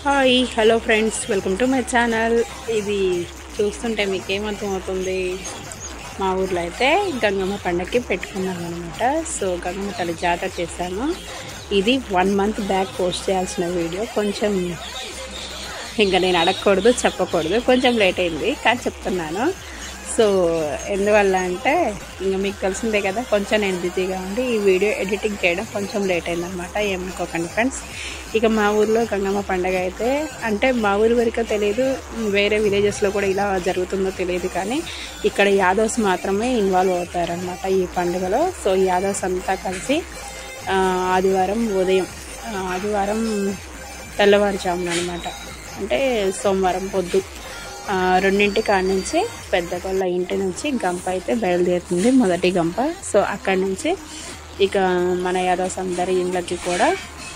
Hi hello friends, welcome to my channel. ఇది చూస్తుంటే మీకు ఏమర్థమవుతుంది? మా ఊర్లో అయితే గంగమ్మ పండగకి పెట్టుకున్నాం అనమాట. సో గంగమ్మ తల్లి జాతర చేశాము. ఇది 1 month బ్యాక్ పోస్ట్ చేయాల్సిన వీడియో. కొంచెం ఇంకా నేను అడగకూడదు, చెప్పకూడదు, కొంచెం లేట్ అయింది కానీ చెప్తున్నాను. సో ఎందువల్ల అంటే ఇంకా మీకు తెలిసిందే కదా, కొంచెం నేను బిజీగా ఉండి ఈ వీడియో ఎడిటింగ్ చేయడం కొంచెం లేట్ అయిందనమాట. ఏమనుకోకండి ఫ్రెండ్స్. ఇక మా ఊర్లో గంగమ్మ పండగ అయితే అంటే మా ఊరి వరకు తెలియదు, వేరే విలేజెస్లో కూడా ఇలా జరుగుతుందో తెలియదు, కానీ ఇక్కడ యాదవ్స్ మాత్రమే ఇన్వాల్వ్ అవుతారనమాట ఈ పండుగలో. సో యాదవ్స్ అంతా కలిసి ఆదివారం ఉదయం, ఆదివారం తెల్లవారుజామున అనమాట, అంటే సోమవారం పొద్దు 2 కాడ నుంచి పెద్దగొల్ల ఇంటి నుంచి గంప అయితే బయలుదేరుతుంది, మొదటి గంప. సో అక్కడి నుంచి ఇక మన యాదవ్స్ అందరి ఇండ్లకి కూడా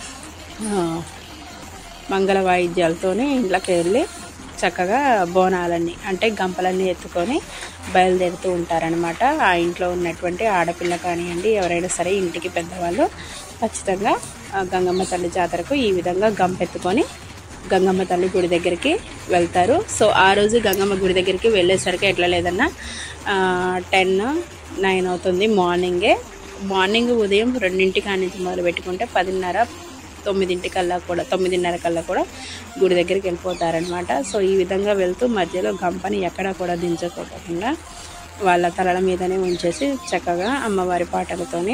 మంగళ వాయిద్యాలతోని ఇంట్లోకి వెళ్ళి చక్కగా బోనాలన్నీ అంటే గంపలన్నీ ఎత్తుకొని బయలుదేరుతూ ఉంటారనమాట. ఆ ఇంట్లో ఉన్నటువంటి ఆడపిల్ల కానివ్వండి, ఎవరైనా సరే ఇంటికి పెద్దవాళ్ళు ఖచ్చితంగా గంగమ్మ తల్లి జాతరకు ఈ విధంగా గంప ఎత్తుకొని గంగమ్మ తల్లి గుడి దగ్గరికి వెళ్తారు. సో ఆ రోజు గంగమ్మ గుడి దగ్గరికి వెళ్ళేసరికి ఎట్లా లేదన్నా 10-9 అవుతుంది. మార్నింగ్ ఉదయం 2 కాడ నుంచి మొదలు పెట్టుకుంటే 10:30-9 కల్లా కూడా గుడి దగ్గరికి వెళ్ళిపోతారనమాట. సో ఈ విధంగా వెళ్తూ మధ్యలో గంపని ఎక్కడా కూడా దించుకోకుండా వాళ్ళ తలల మీదనే ఉంచేసి చక్కగా అమ్మవారి పాటలతోని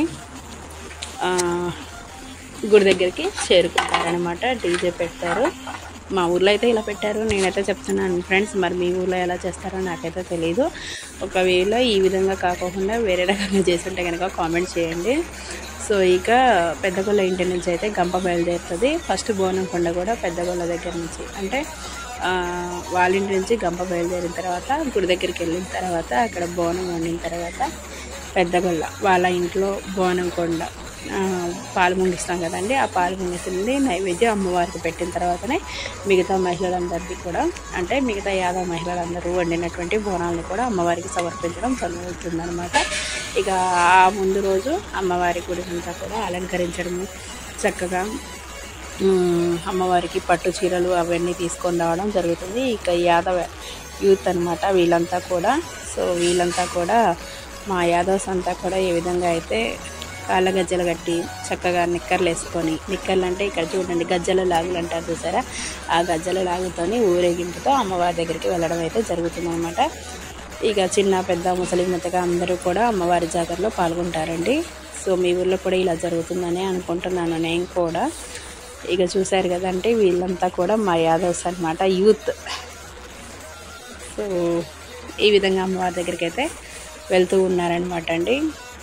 గుడి దగ్గరికి చేరుకుంటారనమాట. డీజే పెడతారు. మా ఊర్లో అయితే ఇలా పెట్టారు, నేనైతే చెప్తున్నాను ఫ్రెండ్స్. మరి మీ ఊర్లో ఎలా చేస్తారో నాకైతే తెలియదు. ఒకవేళ ఈ విధంగా కాకుండా వేరే రకంగా చేస్తుంటే కనుక కామెంట్ చేయండి. సో ఇక పెద్దగొల్ల ఇంటి నుంచి అయితే గంప బయలుదేరుతుంది. ఫస్ట్ బోనం కొండ కూడా పెద్దగొల్ల దగ్గర నుంచి, అంటే వాళ్ళ ఇంటి నుంచి గంప బయలుదేరిన తర్వాత గుడి దగ్గరికి వెళ్ళిన తర్వాత అక్కడ బోనం వండిన తర్వాత పెద్దగొల్ల వాళ్ళ ఇంట్లో బోనం కొండ పాలు ముంగిస్తాం కదండి, ఆ పాలు ముంగిస్తుంది నైవేద్యం అమ్మవారికి పెట్టిన తర్వాతనే మిగతా మహిళలందరికీ కూడా, అంటే మిగతా యాదవ మహిళలందరూ వండినటువంటి బోనాలను కూడా అమ్మవారికి సమర్పించడం జరుగుతుందన్నమాట. ఇక ఆ ముందు రోజు అమ్మవారి గుడి అంతా కూడా అలంకరించడము, చక్కగా అమ్మవారికి పట్టు చీరలు అవన్నీ తీసుకొని రావడం జరుగుతుంది. ఇక యాదవ యూత్ అనమాట వీళ్ళంతా కూడా. సో వీళ్ళంతా కూడా మా యాదవ్స్ అంతా కూడా ఏ విధంగా అయితే కాళ్ళ గజ్జలు కట్టి చక్కగా నిక్కర్లు వేసుకొని, నిక్కర్లు అంటే ఇక్కడ చూడండి గజ్జల లాగులు అంటారు చూసారా, ఆ గజ్జల లాగుతోని ఊరేగింపుతో అమ్మవారి దగ్గరికి వెళ్ళడం అయితే జరుగుతుందన్నమాట. ఇక చిన్న పెద్ద ముసలి ముత్తగా అందరూ కూడా అమ్మవారి జాతరలో పాల్గొంటారండి. సో మీ ఊర్లో కూడా ఇలా జరుగుతుందని అనుకుంటున్నాను నేను కూడా. ఇక చూశారు కదంటే వీళ్ళంతా కూడా మా యాదవ్స్ అనమాట, యూత్. సో ఈ విధంగా అమ్మవారి దగ్గరికి అయితే వెళ్తూ ఉన్నారనమాట అండి.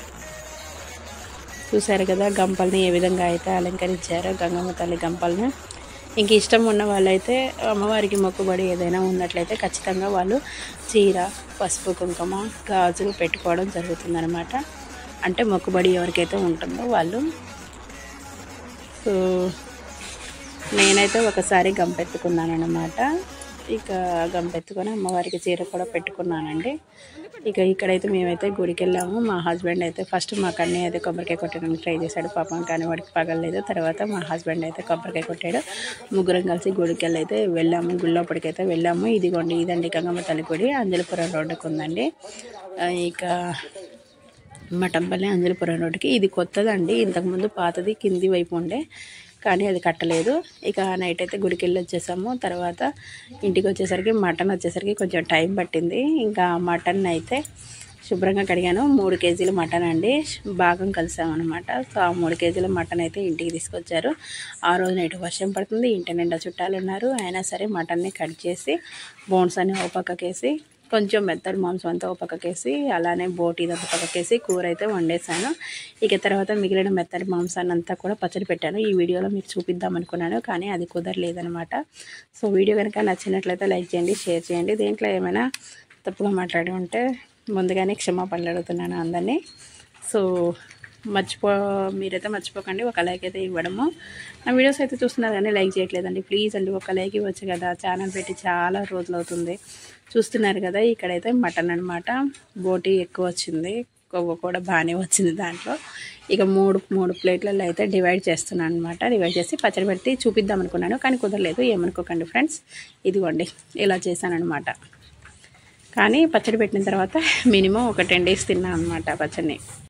చూశారు కదా గంపల్ని ఏ విధంగా అయితే అలంకరించారో గంగమ్మ తల్లి గంపల్ని. ఇంక ఇష్టం ఉన్న వాళ్ళైతే అమ్మవారికి మొక్కుబడి ఏదైనా ఉన్నట్లయితే ఖచ్చితంగా వాళ్ళు చీర, పసుపు, కుంకుమ, గాజులు పెట్టుకోవడం జరుగుతుందనమాట. అంటే మొక్కుబడి ఎవరికైతే ఉంటుందో వాళ్ళు. సో నేనైతే ఒకసారి గంపెత్తుకున్నాను అనమాట. ఇక గంపెత్తుకొని అమ్మవారికి చీర కూడా పెట్టుకున్నానండి. ఇక ఇక్కడైతే మేమైతే గుడికి వెళ్ళాము. మా హస్బెండ్ అయితే ఫస్ట్ మా కన్నయ్య అయితే కొబ్బరికాయ కొట్టడానికి ట్రై చేశాడు పాపం, కానీ వాడికి పగలలేదు. తర్వాత మా హస్బెండ్ అయితే కొబ్బరికాయ కొట్టాడు. ముగ్గురం కలిసి గుడికి అయితే వెళ్ళాము. గుడి లోపలికైతే వెళ్ళాము. ఇదండి గంగమ్మ తల్లి గుడి, అంజలిపురం రోడ్డుకు ఉందండి. ఇక మఠంపల్లి అంజలిపురం రోడ్డుకి. ఇది కొత్తదండి, ఇంతకుముందు పాతది కింది వైపు ఉండే, కానీ అది కట్టలేదు. ఇక నైట్ అయితే గుడికి వెళ్ళి వచ్చేసాము. తర్వాత ఇంటికి వచ్చేసరికి మటన్ వచ్చేసరికి కొంచెం టైం పట్టింది. ఇంకా మటన్ అయితే శుభ్రంగా కడిగాను. 3 కేజీల మటన్ అండి, భాగం కలిసామన్నమాట. సో ఆ 3 కేజీల మటన్ అయితే ఇంటికి తీసుకొచ్చారు. ఆ రోజు నైట్ వర్షం పడుతుంది, ఇంటి నిండా చుట్టాలు ఉన్నారు. అయినా సరే మటన్ని కట్ చేసి బోన్స్ అని ఓ పక్కకేసి, కొంచెం మెత్తడి మాంసం అంతా ఒక పక్కకేసి, అలానే బోటి ఇదంతా పక్కకేసి కూర అయితే వండేసాను. ఇక తర్వాత మిగిలిన మెత్తడి మాంసాన్ని అంతా కూడా పచ్చడి పెట్టాను. ఈ వీడియోలో మీకు చూపిద్దాం అనుకున్నాను, కానీ అది కుదరలేదనమాట. సో వీడియో కనుక నచ్చినట్లయితే లైక్ చేయండి, షేర్ చేయండి. దీంట్లో ఏమైనా తప్పుగా మాట్లాడి ఉంటే ముందుగానే క్షమాపణలు అడుగుతున్నాను అందరినీ. సో మీరైతే మర్చిపోకండి ఒక లైక్ అయితే ఇవ్వడము. నా వీడియోస్ అయితే చూస్తున్నారు కానీ లైక్ చేయట్లేదండి, ప్లీజ్ అండి ఒక లైక్ ఇవ్వచ్చు కదా. ఛానల్ పెట్టి చాలా రోజులు అవుతుంది. చూస్తున్నారు కదా, ఇక్కడైతే మటన్ అనమాట, బోటి ఎక్కువ వచ్చింది, కొవ్వు కూడా బాగానే వచ్చింది దాంట్లో. ఇక మూడు ప్లేట్లలో అయితే డివైడ్ చేస్తున్నాను అనమాట. డివైడ్ చేసి పచ్చడి పెట్టి చూపిద్దాం అనుకున్నాను, కానీ కుదరలేదు, ఏమనుకోకండి ఫ్రెండ్స్. ఇదిగోండి ఇలా చేశానమాట. కానీ పచ్చడి పెట్టిన తర్వాత మినిమం ఒక 10 days తిన్నాను అనమాట పచ్చడిని.